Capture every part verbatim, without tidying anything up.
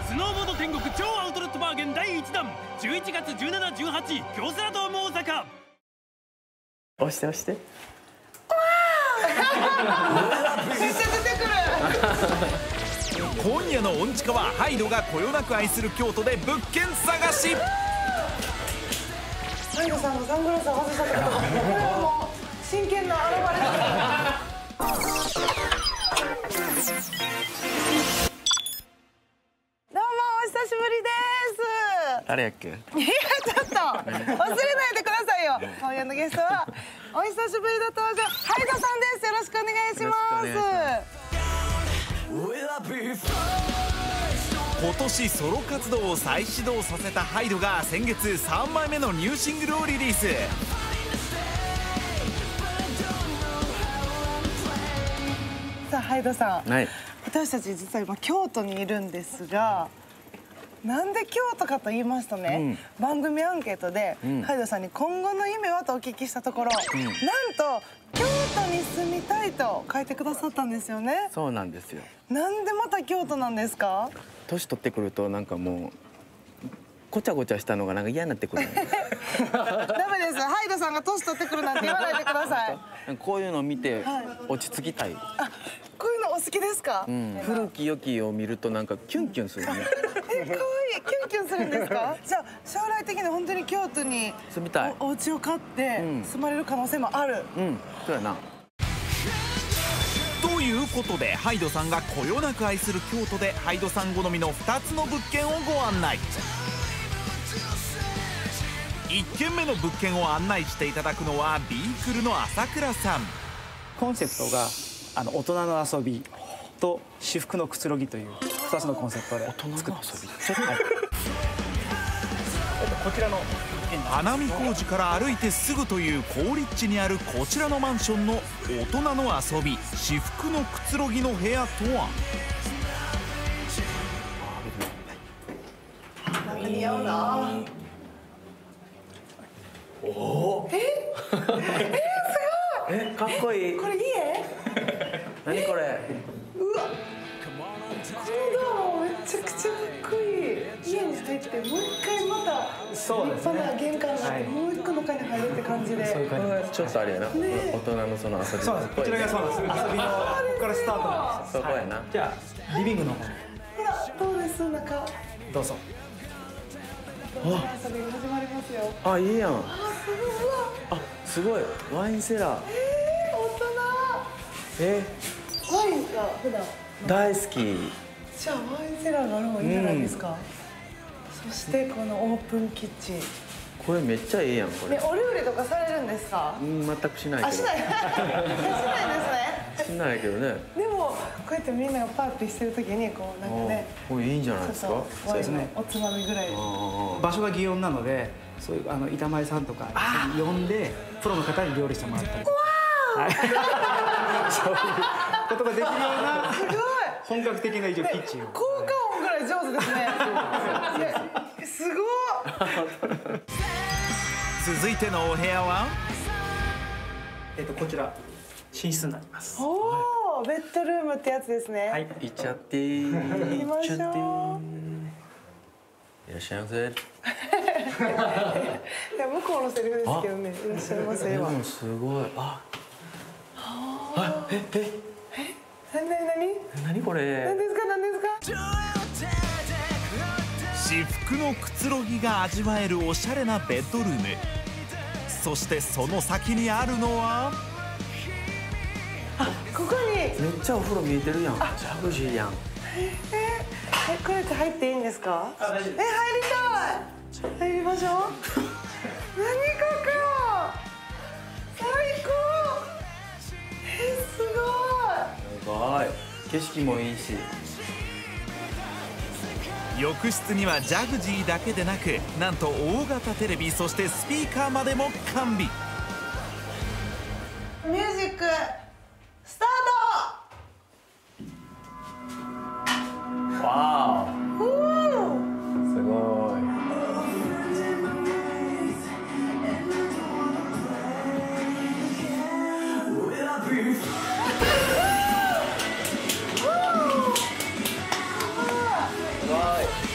スノーボード天国超アウトレットバーゲンだいいちだんじゅういちがつじゅうしち、じゅうはち京セラドーム大阪。 押して押して。 めっちゃ出てくる。 今夜のオンチカはハイドがこよなく愛する京都で物件探し。 ハイドさんがサングラスを外したってことか。これはもう真剣な現れだ。どうもお久しぶりです。 誰やっけ？ いやちょっと忘れないでくださいよ。今夜のゲストはお久しぶりの登場、ハイドさんです。よろしくお願いします。 今年ソロ活動を再始動させたハイドが先月さんまいめのニューシングルをリリース。 さあハイドさん、 はい、 私たち実は今京都にいるんですが、なんで京都かと言いますとね、うん、番組アンケートで、うん、ハイドさんに今後の夢はとお聞きしたところ、うん、なんと京都に住みたいと書いてくださったんですよね。 そうなんですよ。 なんでまた京都なんですか？ 年取ってくるとなんかもうごちゃごちゃしたのがなんか嫌になってくる。ダメです。 ハイドさんが年取ってくるなんて言わないでください。 こういうのを見て落ち着きたい。 あ、こういうのお好きですか？ うん、古き良きを見るとなんかキュンキュンするね。 え、可愛い。キュンキュンするんですか？じゃあ将来的に本当に京都に住みたい。 お家を買って住まれる可能性もある。 うん、そうやな。 ということでハイドさんがこよなく愛する京都でハイドさん好みのふたつの物件をご案内。いっけんめの物件を案内していただくのはビークルの朝倉さん。 コンセプトがあの大人の遊びと至福のくつろぎというふたつのコンセプトで作ってます。こちらの花見小路から歩いてすぐという好立地にあるこちらのマンションの大人の遊び至福のくつろぎの部屋とは。 似合うな。おお。え？えー、すごい。 え、かっこいい。 これ家？ 何これ？ うわ。このドアめちゃくちゃかっこいい。家に入ってもう一回また立派な玄関があってもう一個の階に入るって感じで。 これちょっとあれやな。大人のその遊び。 そうです。こちらがそうなんです。遊びのここからスタートなんです。 そこやな。 じゃあリビングの方に。 ほらどうです中。 どうぞ。 遊びが始まりますよ。 あ、いいやん。 あ、 すごい。あ、すごい。ワインセラー。 えー、大人。 えー、ワインが普段大好き。 じゃあワインセラーがある方がいいんじゃないですか。うん、そしてこのオープンキッチン。 これめっちゃいいやんこれ。 ね、お料理とかされるんですか？ うん、全くしないけど。 あ、しない。しないですね。 しないけどね。 でもこうやってみんながパーティーしてる時にこうなんかね。 これいいんじゃないですか。 ワインのおつまみぐらい。 場所が祇園なので、そういうあの板前さんとか呼んでプロの方に料理してもらったり。はい。そういうことができるような。 すごい。 本格的な一応キッチンを。 効果音ぐらい上手ですね。すごい。 続いてのお部屋は。 えっとこちら寝室になります。 おお、ベッドルームってやつですね。 はい。 行っちゃってー。 行きましょう。 いらっしゃいませ。 いや向こうのセリフですけどね。いらっしゃいませ。 でもすごい。あ。あ、ええ。 なになになに？ 何これ？ 何ですか何ですか？ 至福のくつろぎが味わえるおしゃれなベッドルーム。そしてその先にあるのは。 あ、ここに。 めっちゃお風呂見えてるやん。ジャグジーやん。 えー、え、これって入っていいんですか？え、入りたい。入りましょう。何ここ。最高。え、すごい。 すごい。景色もいいし。 浴室にはジャグジーだけでなく、なんと大型テレビ、そしてスピーカーまでも完備。 ミュージックスタート。 わおお。 すごい。すごい。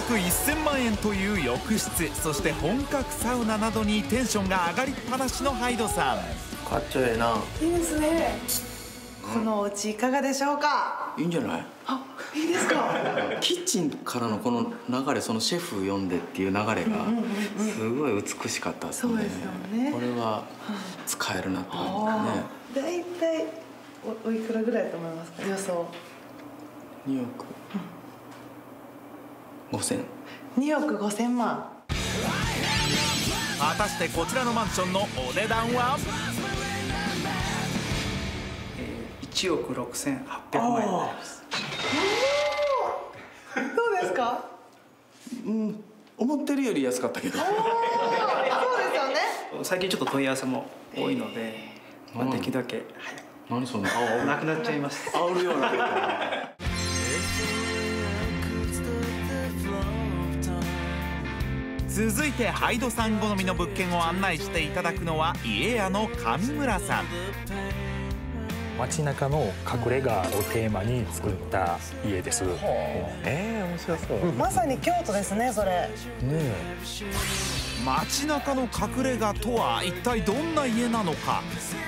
額せんまんえんという浴室、そして本格サウナなどにテンションが上がりっぱなしのハイドさん。 かっちょええな。 いいですね。このお家いかがでしょうか。 いいんじゃない。 あ、いいですか。 キッチンからのこの流れ、そのシェフ呼んでっていう流れがすごい美しかったですね。 そうですよね。 これは使えるなって感じね。 だいたいおおいくらぐらいだと思いますか、予想。 におくごせん。 におくごせんまん。 果たしてこちらのマンションのお値段は？ いちおくろくせんはっぴゃくまんえんになります。 どうですか。 うん、思ってるより安かったけど。 そうですよね。 最近ちょっと問い合わせも多いので、まあ、できるだけ何そんななくなっちゃいました。 煽るようなこと。 続いてハイドさん好みの物件を案内していただくのは家屋の上村さん。 街中の隠れ家をテーマに作った家です。 えー、面白そう。 まさに京都ですね、それ。 ねえ。 街中の隠れ家とは一体どんな家なのか。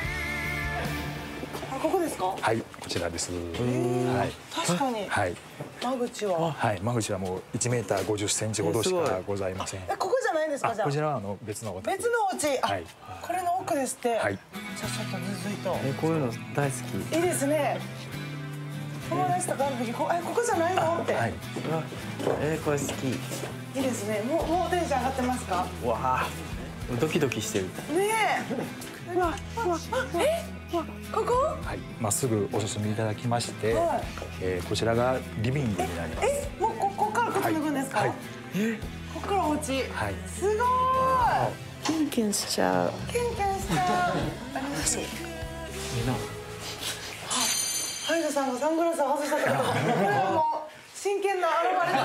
あ、ここですか。 はい、こちらです。はい。 確かに。 はい。 間口は。 はい、間口はもういちメーターごじゅっセンチほどしかございません。 え、ここじゃないんですか、じゃあ。 こちらはあの別のお宅。 別のお家。あ、これの奥ですって。 はい。 じゃあちょっとずずいと。 え、こういうの大好き。 いいですね。友達とかある時、こ、え、ここじゃないのって。 はい。 えー、これ好き。 いいですね。もう、もうテンション上がってますか。 わあ。ドキドキしてる。 ねえ。うわ、うわ、え、うわ、ここ。 はい。まっすぐお進みいただきまして、 はい、 えー、こちらがリビングになります。 え、もうここから靴脱ぐんですか。 はい。 え、ここからお家。 はい。 すごい。 キンキンしちゃう。 キュンキュンしちゃう。嬉しい。 いいな。 ハイドさんがサングラスを外したってこと。これはもう真剣な現れです。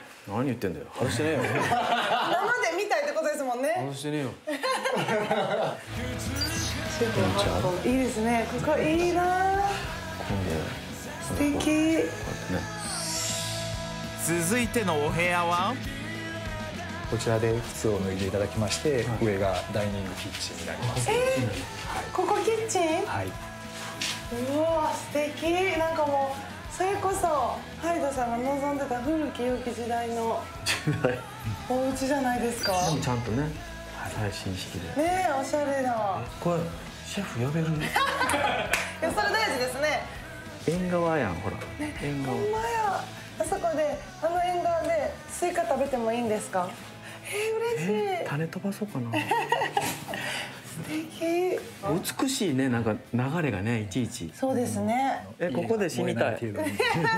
何言ってんだよ。外してねえよ。 生で見たいってことですもんね。 外してねえよ。 いいですね。ここいいな。素敵。 続いてのお部屋はこちらで靴を脱いでいただきまして、上がダイニングキッチンになります。 えー、ここキッチン？ はい。 うわ、素敵。なんかもうそれこそハイドさんが望んでた古き良き時代のお家じゃないですか。 でもちゃんとね、最新式で。 ねえ、おしゃれだ。 これシェフ呼べる？いや、それ大事ですね。 縁側やん、ほら。縁側。 ほんまや。あそこで、あの縁側でスイカ食べてもいいんですか？えー、嬉しい。 えー、種飛ばそうかな。 素敵。 美しいね、なんか流れがね、いちいち。 そうですね。 え、ここで死にたい。 なんで死ぬの？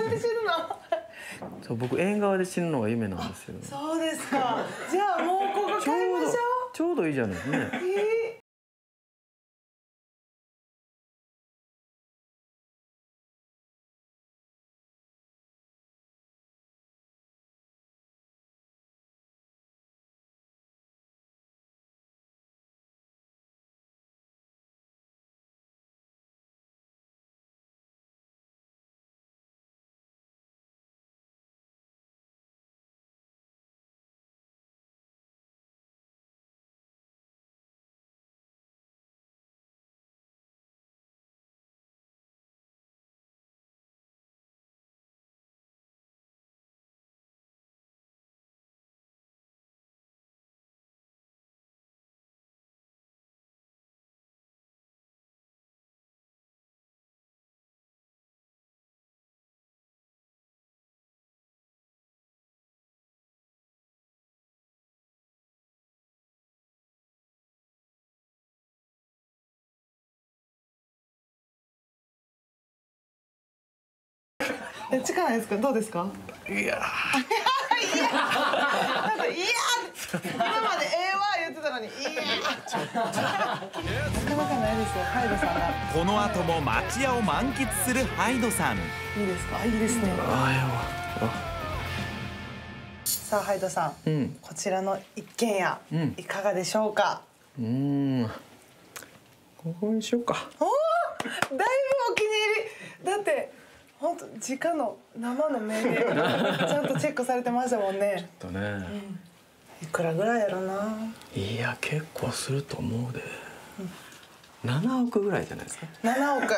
そう、僕縁側で死ぬのが夢なんですよ。 そうですか。じゃあもうここ買いましょう。 ちょうどいいじゃないですね。 えーえ、近ないですか？どうですか？ いや。 いや。なんかいや。今までええわ言ってたのにいや。なかなかないですよ、ハイドさんが。 この後も町屋を満喫するハイドさん。 いいですか？いいですね。 ああ、 さあ、ハイドさん、 うん、 こちらの一軒家、 うん、 いかがでしょうか？ うーん。ここにしようか。 おお、だいぶお気に入り。だって本当直の生の目でちゃんとチェックされてましたもんね。 とね、うん、 いくらぐらいやろな。 いや結構すると思うで、うん、ななおくぐらいじゃないですか。 ななおく。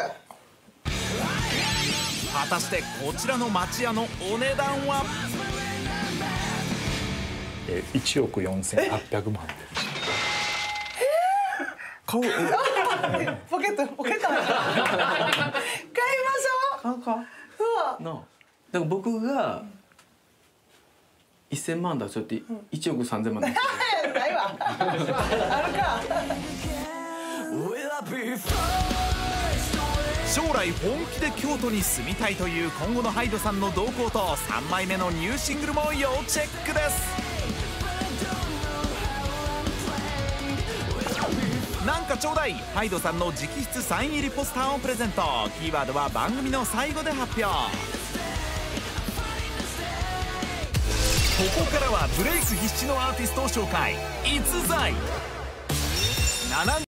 果たしてこちらの町屋のお値段はえいちおくよんせんはっぴゃくまんで。 買うポケットポケット買いましょう。 買うか。 うわなあ、だから僕がいっせんまん出しとっていちおくさんぜんまん出してないわあるか。 将来本気で京都に住みたいという今後のハイドさんの動向とさんまいめのニューシングルも要チェックです。なんかちょうだい、ハイドさんの直筆サイン入りポスターをプレゼント。キーワードは番組の最後で発表。ここからはブレイク必至のアーティストを紹介。逸材